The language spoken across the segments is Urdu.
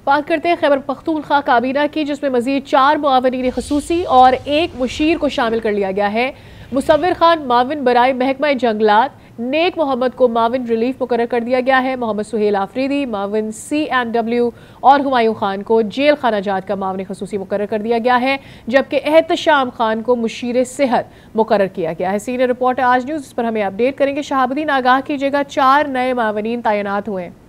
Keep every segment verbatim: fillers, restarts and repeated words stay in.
بات کرتے ہیں خیبر پختونخوا کابینہ کی، جس میں مزید چار معاونین خصوصی اور ایک مشیر کو شامل کر لیا گیا ہے۔ مصور خان معاون برائے محکمہ جنگلات، نیک محمد کو معاون ریلیف مقرر کر دیا گیا ہے، محمد سہیل آفریدی معاون سی این ڈبلیو اور ہمایوں خان کو جیل خانہ جات کا معاون خصوصی مقرر کر دیا گیا ہے، جبکہ احتشام خان کو مشیر صحت مقرر کیا گیا ہے۔ سینئر رپورٹر آج نیوز اس پر ہمیں اپڈیٹ کریں گے۔ شہاب الدین، آگاہ کیجیے گا، چار نئے معاونین تعینات ہوئے ہیں۔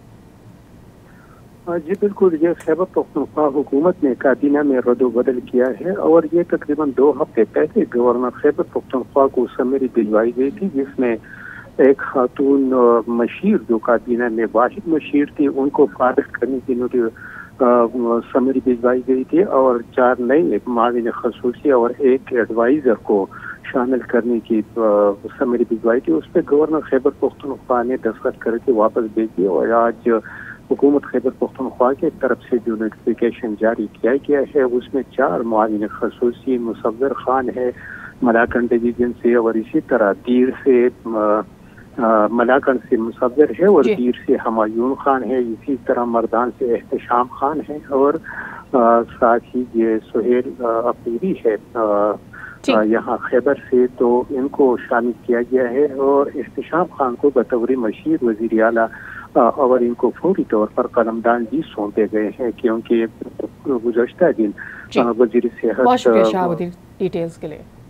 جی بالکل، یہ خیبر پختونخوا حکومت نے کابینہ میں رد و بدل کیا ہے اور یہ تقریباً دو ہفتے پہلے گورنر خیبر پختونخوا کو سمری بھجوائی گئی تھی، جس میں ایک خاتون مشیر جو کابینہ میں واحد مشیر تھی ان کو فارغ کرنے کی سمری بھجوائی گئی تھی اور چار نئے معاون خصوصی اور ایک ایڈوائزر کو شامل کرنے کی سمری بھجوائی تھی۔ اس پہ گورنر خیبر پختونخوا نے دستخط کر کے واپس بھیج دی اور آج حکومت خیبر پختونخوا کی طرف سے جو نوٹیفیکیشن جاری کیا گیا ہے اس میں چار معاون خصوصی، مصور خان ہے ملاکنڈ ڈویژن سے، اور اسی طرح دیر سے ملاکنڈ سے مصور ہے اور جی. دیر سے ہمایون خان ہے، اسی طرح مردان سے احتشام خان ہے اور ساتھ ہی یہ سہیل آفریدی ہے یہاں خیبر سے، تو ان کو شامل کیا گیا ہے اور احتشام خان کو بطور مشیر وزیر اعلیٰ اور ان کو فوری طور پر قلمدان بھی سونپے گئے ہیں، کیونکہ گزشتہ دن وزیر صحت بہت شکریہ شہاب الدین ڈیٹیلز کے لیے۔